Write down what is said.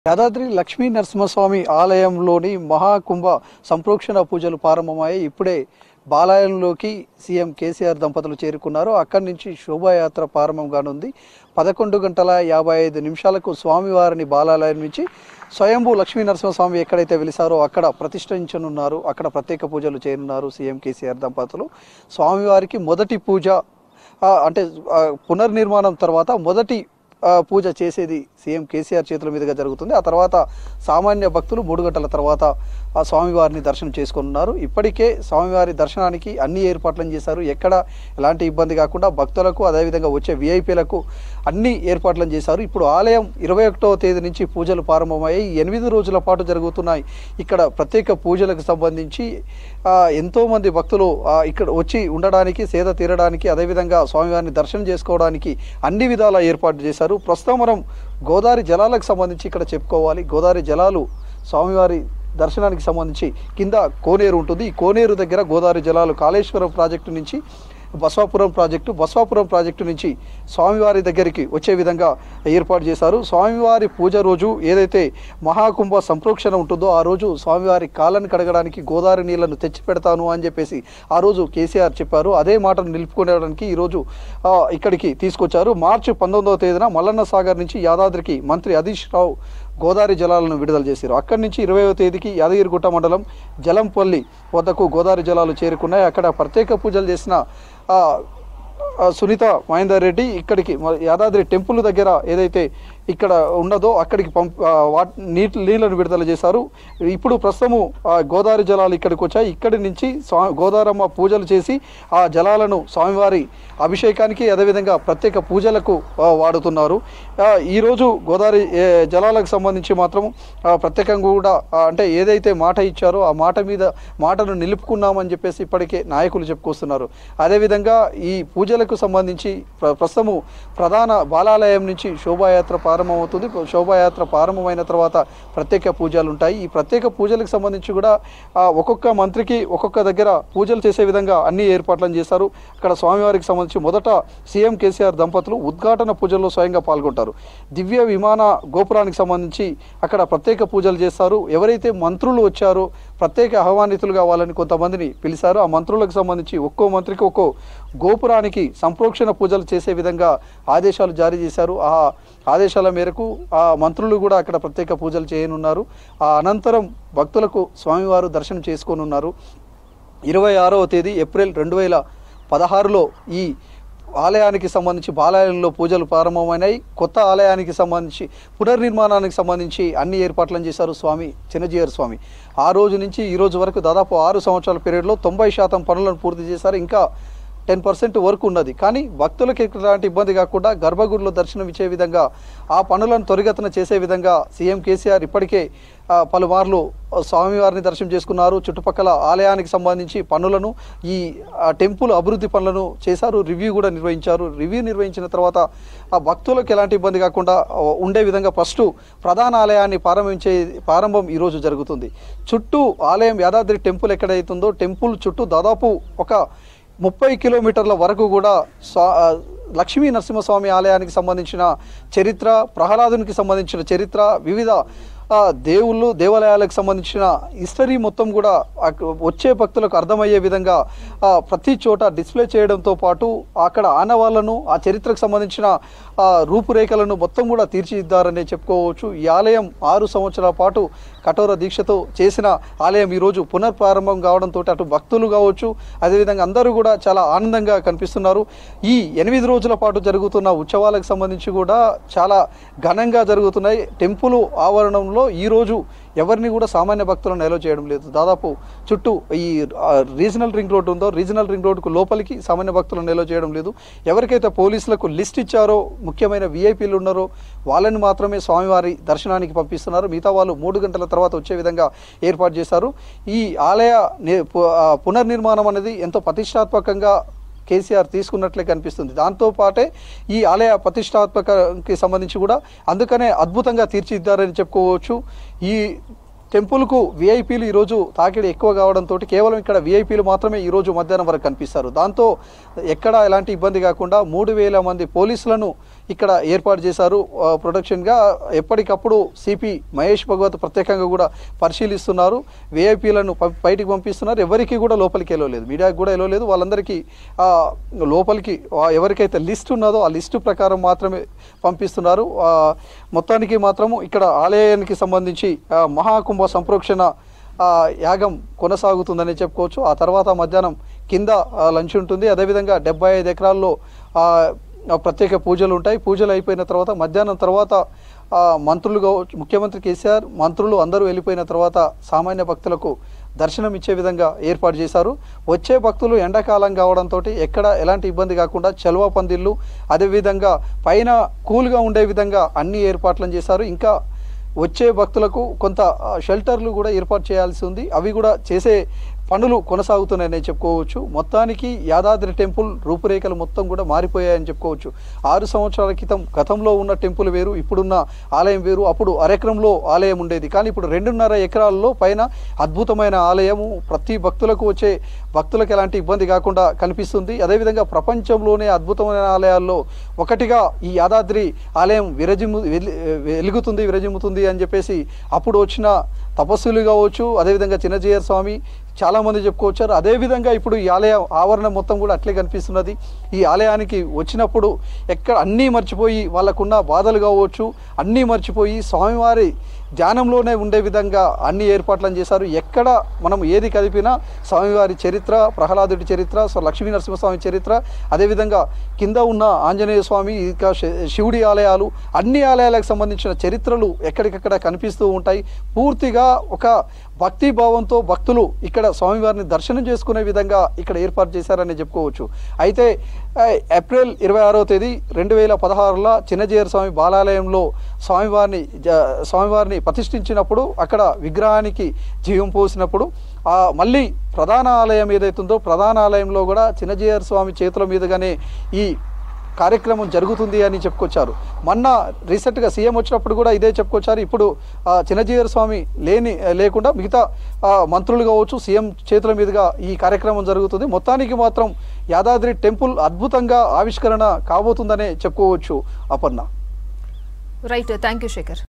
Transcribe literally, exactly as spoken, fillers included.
యాదాద్రి లక్ష్మీ నరసింహస్వామి ఆలయంలోని మహాకుంభ సంప్రోక్షణ పూజలు ప్రారంభమయ్యాయి. ఇప్పుడే బాలాలయంలోకి సీఎం కేసీఆర్ దంపతులు చేరుకున్నారు. అక్కడి నుంచి శోభాయాత్ర ప్రారంభం కానుంది. పదకొండు గంటల యాభై ఐదు నిమిషాలకు స్వామివారిని బాలాలయం నుంచి స్వయంభూ లక్ష్మీ నరసింహస్వామి ఎక్కడైతే వెలిసారో అక్కడ ప్రతిష్ఠించనున్నారు. అక్కడ ప్రత్యేక పూజలు చేయనున్నారు సీఎం కేసీఆర్ దంపతులు. స్వామివారికి మొదటి పూజ అంటే పునర్నిర్మాణం తర్వాత మొదటి పూజ చేసేది సీఎం కేసీఆర్ చేతుల మీదుగా జరుగుతుంది. ఆ తర్వాత సామాన్య భక్తులు మూడు గంటల తర్వాత ఆ స్వామివారిని దర్శనం చేసుకున్నారు. ఇప్పటికే స్వామివారి దర్శనానికి అన్ని ఏర్పాట్లను చేశారు. ఎక్కడ ఎలాంటి ఇబ్బంది కాకుండా భక్తులకు అదేవిధంగా వచ్చే విఐపీలకు అన్ని ఏర్పాట్లను చేశారు. ఇప్పుడు ఆలయం ఇరవై ఒకటవ తేదీ నుంచి పూజలు ప్రారంభమయ్యాయి. ఎనిమిది రోజుల పాటు జరుగుతున్నాయి. ఇక్కడ ప్రత్యేక పూజలకు సంబంధించి ఎంతోమంది భక్తులు ఇక్కడ వచ్చి ఉండడానికి, సేద తీరడానికి, అదేవిధంగా స్వామివారిని దర్శనం చేసుకోవడానికి అన్ని విధాల ఏర్పాటు చేశారు. ప్రస్తుతం మనం గోదావరి జలాలకు సంబంధించి ఇక్కడ చెప్పుకోవాలి. గోదావరి జలాలు స్వామివారి దర్శనానికి సంబంధించి కింద కోనేరు ఉంటుంది. ఈ కోనేరు దగ్గర గోదావరి జలాలు కాళేశ్వరం ప్రాజెక్టు నుంచి బసవాపురం ప్రాజెక్టు బసవాపురం ప్రాజెక్టు నుంచి స్వామివారి దగ్గరికి వచ్చే విధంగా ఏర్పాటు చేశారు. స్వామివారి పూజ రోజు ఏదైతే మహాకుంభ సంప్రోక్షణ ఉంటుందో ఆ రోజు స్వామివారి కాళ్ళను కడగడానికి గోదావరి నీళ్లను తెచ్చి పెడతాను అని చెప్పేసి ఆ రోజు కేసీఆర్ చెప్పారు. అదే మాటను నిలుపుకోవడానికి ఈరోజు ఇక్కడికి తీసుకొచ్చారు. మార్చి పంతొమ్మిదవ తేదీన మల్లన్న సాగర్ నుంచి యాదాద్రికి మంత్రి హరీష్ రావు గోదావరి జలాలను విడుదల చేశారు. అక్కడి నుంచి ఇరవైవ తేదీకి యాదగిరిగుట్ట మండలం జలంపల్లి వద్దకు గోదావరి జలాలు చేరుకున్నాయి. అక్కడ ప్రత్యేక పూజలు చేసిన సునీత మహేందర్ రెడ్డి ఇక్కడికి యాదాద్రి టెంపుల్ దగ్గర ఏదైతే ఇక్కడ ఉన్నదో అక్కడికి పంప్ నీటి నీళ్లను విడుదల చేశారు. ఇప్పుడు ప్రస్తుతము గోదావరి జలాలు ఇక్కడికి వచ్చాయి. ఇక్కడి నుంచి స్వా గోదావరమ్మ పూజలు చేసి ఆ జలాలను స్వామివారి అభిషేకానికి అదేవిధంగా ప్రత్యేక పూజలకు వాడుతున్నారు. ఈరోజు గోదావరి జలాలకు సంబంధించి మాత్రం ప్రత్యేకంగా కూడా అంటే ఏదైతే మాట ఇచ్చారో ఆ మాట మీద మాటను నిలుపుకున్నామని చెప్పేసి ఇప్పటికే నాయకులు చెప్పుకొస్తున్నారు. అదేవిధంగా ఈ పూజలకు సంబంధించి ప్రస్తుతము ప్రధాన బాలాలయం నుంచి శోభాయాత్ర ప్రారంభమవుతుంది. శోభాయాత్ర ప్రారంభమైన తర్వాత ప్రత్యేక పూజలు ఉంటాయి. ఈ ప్రత్యేక పూజలకు సంబంధించి కూడా ఒక్కొక్క మంత్రికి ఒక్కొక్క దగ్గర పూజలు చేసే విధంగా అన్ని ఏర్పాట్లను చేశారు. అక్కడ స్వామివారికి సంబంధించి మొదట సీఎం కేసీఆర్ దంపతులు ఉద్ఘాటన పూజల్లో స్వయంగా పాల్గొంటారు. దివ్య విమాన గోపురానికి సంబంధించి అక్కడ ప్రత్యేక పూజలు చేస్తారు. ఎవరైతే మంత్రులు వచ్చారో ప్రత్యేక ఆహ్వానితులుగా వాళ్ళని కొంతమందిని పిలిచారు. ఆ మంత్రులకు సంబంధించి ఒక్కో మంత్రికి ఒక్కో గోపురానికి సంప్రోక్షణ పూజలు చేసే విధంగా ఆదేశాలు జారీ చేశారు. ఆ ఆదేశాల మేరకు ఆ మంత్రులు కూడా అక్కడ ప్రత్యేక పూజలు చేయనున్నారు. ఆ అనంతరం భక్తులకు స్వామివారు దర్శనం చేసుకోనున్నారు. ఇరవై ఆరవ తేదీ ఏప్రిల్ రెండు వేల పదహారులో ఈ ఆలయానికి సంబంధించి బాలాలయంలో పూజలు ప్రారంభమైనాయి. కొత్త ఆలయానికి సంబంధించి పునర్నిర్మాణానికి సంబంధించి అన్ని ఏర్పాట్లను చేశారు స్వామి చిన్నజీయర్ స్వామి. ఆ రోజు నుంచి ఈ రోజు వరకు దాదాపు ఆరు సంవత్సరాల పీరియడ్లో తొంభై శాతం పనులను పూర్తి చేశారు. ఇంకా టెన్ పర్సెంట్ వరకు ఉన్నది. కానీ భక్తులకు ఎలాంటి ఇబ్బంది కాకుండా గర్భగుడిలో దర్శనం ఇచ్చే విధంగా ఆ పనులను త్వరిగతన చేసే విధంగా సీఎం కేసీఆర్ ఇప్పటికే పలుమార్లు స్వామివారిని దర్శనం చేసుకున్నారు. చుట్టుపక్కల ఆలయానికి సంబంధించి పనులను ఈ టెంపుల్ అభివృద్ధి పనులను చేశారు. రివ్యూ కూడా నిర్వహించారు. రివ్యూ నిర్వహించిన తర్వాత ఆ భక్తులకు ఎలాంటి ఇబ్బంది కాకుండా ఉండే విధంగా ఫస్ట్ ప్రధాన ఆలయాన్ని ప్రారంభించే ప్రారంభం ఈరోజు జరుగుతుంది. చుట్టూ ఆలయం యాదాద్రి టెంపుల్ ఎక్కడైతుందో టెంపుల్ చుట్టూ దాదాపు ఒక ముప్పై కిలోమీటర్ల వరకు కూడా స్వా లక్ష్మీ నరసింహస్వామి ఆలయానికి సంబంధించిన చరిత్ర, ప్రహ్లాదునికి సంబంధించిన చరిత్ర, వివిధ దేవుళ్ళు దేవాలయాలకు సంబంధించిన హిస్టరీ మొత్తం కూడా వచ్చే భక్తులకు అర్థమయ్యే విధంగా ప్రతి చోట డిస్ప్లే చేయడంతో పాటు అక్కడ ఆనవాళ్లను ఆ చరిత్రకు సంబంధించిన రూపురేఖలను మొత్తం కూడా తీర్చిదిద్దారనే చెప్పుకోవచ్చు. ఈ ఆలయం ఆరు సంవత్సరాల పాటు కఠోర దీక్షతో చేసిన ఆలయం ఈరోజు పునర్ప్రారంభం కావడంతో అటు భక్తులు కావచ్చు అదేవిధంగా అందరూ కూడా చాలా ఆనందంగా కనిపిస్తున్నారు. ఈ ఎనిమిది రోజుల పాటు జరుగుతున్న ఉత్సవాలకు సంబంధించి కూడా చాలా ఘనంగా జరుగుతున్నాయి. టెంపుల్ ఆవరణంలో ఈరోజు ఎవరిని కూడా సామాన్య భక్తులను అలో చేయడం లేదు. దాదాపు చుట్టూ ఈ రీజనల్ రింగ్ రోడ్ ఉందో రీజనల్ రింగ్ రోడ్కు లోపలికి సామాన్య భక్తులను అలో చేయడం లేదు. ఎవరికైతే పోలీసులకు లిస్ట్ ఇచ్చారో ముఖ్యమైన విఐపీలు ఉన్నారో వాళ్ళని మాత్రమే స్వామివారి దర్శనానికి పంపిస్తున్నారు. మిగతా వాళ్ళు మూడు గంటల తర్వాత వచ్చే విధంగా ఏర్పాటు చేశారు. ఈ ఆలయ పునర్నిర్మాణం అనేది ఎంతో ప్రతిష్టాత్మకంగా కేసీఆర్ తీసుకున్నట్లే కనిపిస్తుంది. దాంతోపాటే ఈ ఆలయ ప్రతిష్టాత్మకకి సంబంధించి కూడా అందుకనే అద్భుతంగా తీర్చిదిద్దారని చెప్పుకోవచ్చు. ఈ టెంపుల్కు విఐపీలు ఈరోజు తాకిడి ఎక్కువ కావడంతో కేవలం ఇక్కడ విఐపీలు మాత్రమే ఈరోజు మధ్యాహ్నం వరకు కనిపిస్తారు. దాంతో ఎక్కడ ఎలాంటి ఇబ్బంది కాకుండా మూడు వేల మంది పోలీసులను ఇక్కడ ఏర్పాటు చేశారు ప్రొటెక్షన్గా. ఎప్పటికప్పుడు సిపి మహేష్ భగవత్ ప్రత్యేకంగా కూడా పరిశీలిస్తున్నారు. విఐపీలను బయటికి పంపిస్తున్నారు. ఎవరికి కూడా లోపలికి వెళ్ళలేదు, మీడియాకి కూడా వెళ్ళలేదు. వాళ్ళందరికీ లోపలికి ఎవరికైతే లిస్ట్ ఉన్నదో ఆ లిస్టు ప్రకారం మాత్రమే పంపిస్తున్నారు. మొత్తానికి మాత్రము ఇక్కడ ఆలయానికి సంబంధించి మహాకుంభ సంప్రోక్షణ యాగం కొనసాగుతుందని చెప్పుకోవచ్చు. ఆ తర్వాత మధ్యాహ్నం కింద లంచ్ ఉంటుంది. అదేవిధంగా డెబ్బై ఐదు ఎకరాల్లో ప్రత్యేక పూజలు ఉంటాయి. పూజలు అయిపోయిన తర్వాత మధ్యాహ్నం తర్వాత మంత్రులు కావచ్చు, ముఖ్యమంత్రి కేసీఆర్ మంత్రులు అందరూ వెళ్ళిపోయిన తర్వాత సామాన్య భక్తులకు దర్శనం ఇచ్చే విధంగా ఏర్పాటు చేశారు. వచ్చే భక్తులు ఎండాకాలం కావడంతో ఎక్కడ ఎలాంటి ఇబ్బంది కాకుండా చలువ పందిళ్ళు, అదేవిధంగా పైన కూల్గా ఉండే విధంగా అన్ని ఏర్పాట్లను చేశారు. ఇంకా వచ్చే భక్తులకు కొంత షెల్టర్లు కూడా ఏర్పాటు చేయాల్సి ఉంది. అవి కూడా చేసే పనులు కొనసాగుతున్నాయని చెప్పుకోవచ్చు. మొత్తానికి యాదాద్రి టెంపుల్ రూపురేఖలు మొత్తం కూడా మారిపోయాయని చెప్పుకోవచ్చు. ఆరు సంవత్సరాల క్రితం గతంలో ఉన్న టెంపుల్ వేరు, ఇప్పుడున్న ఆలయం వేరు. అప్పుడు అరెకరంలో ఆలయం ఉండేది, కానీ ఇప్పుడు రెండున్నర ఎకరాల్లో పైన అద్భుతమైన ఆలయము. ప్రతి భక్తులకు వచ్చే భక్తులకు ఎలాంటి ఇబ్బంది కాకుండా కనిపిస్తుంది. అదేవిధంగా ప్రపంచంలోనే అద్భుతమైన ఆలయాల్లో ఒకటిగా ఈ యాదాద్రి ఆలయం విరజిమ్ము వెలుగుతుంది విరజిమ్ముతుంది అని చెప్పేసి అప్పుడు వచ్చిన తపస్సులు కావచ్చు, అదేవిధంగా చిన్నజీయర్ స్వామి చాలామంది చెప్పుకోవచ్చారు. అదేవిధంగా ఇప్పుడు ఈ ఆలయ ఆవరణం మొత్తం కూడా అట్లే కనిపిస్తున్నది. ఈ ఆలయానికి వచ్చినప్పుడు ఎక్కడ అన్నీ మర్చిపోయి వాళ్ళకున్న బాధలు కావచ్చు అన్నీ మర్చిపోయి స్వామివారి ధ్యానంలోనే ఉండే విధంగా అన్ని ఏర్పాట్లను చేశారు. ఎక్కడ మనం ఏది కదిపినా స్వామివారి చరిత్ర, ప్రహ్లాదుడి చరిత్ర, సో లక్ష్మీ నరసింహస్వామి చరిత్ర, అదేవిధంగా కింద ఉన్న ఆంజనేయ స్వామి, ఇంకా శివుడి ఆలయాలు, అన్ని ఆలయాలకు సంబంధించిన చరిత్రలు ఎక్కడికక్కడ కనిపిస్తూ ఉంటాయి. పూర్తిగా ఒక భక్తి భావంతో భక్తులు ఇక్కడ స్వామివారిని దర్శనం చేసుకునే విధంగా ఇక్కడ ఏర్పాటు చేశారని చెప్పుకోవచ్చు. అయితే ఏప్రిల్ ఇరవై ఆరో తేదీ రెండు వేల పదహారులో చిన్నజీయర్ స్వామి బాలాలయంలో స్వామివారిని స్వామివారిని ప్రతిష్ఠించినప్పుడు అక్కడ విగ్రహానికి జీవం పోసినప్పుడు మళ్ళీ ప్రధాన ఆలయం ఏదైతుందో ప్రధాన ఆలయంలో కూడా చిన్నజీయర్ స్వామి చేతుల మీదుగానే ఈ కార్యక్రమం జరుగుతుంది అని చెప్పుకొచ్చారు. మొన్న రీసెంట్గా సీఎం వచ్చినప్పుడు కూడా ఇదే చెప్పుకొచ్చారు. ఇప్పుడు చిన్నజీయర్ స్వామి లేని లేకుండా మిగతా మంత్రులు కావచ్చు సీఎం చేతుల మీదుగా ఈ కార్యక్రమం జరుగుతుంది. మొత్తానికి మాత్రం యాదాద్రి టెంపుల్ అద్భుతంగా ఆవిష్కరణ కాబోతుందనే చెప్పుకోవచ్చు. Aparna. Right, thank you Shekhar.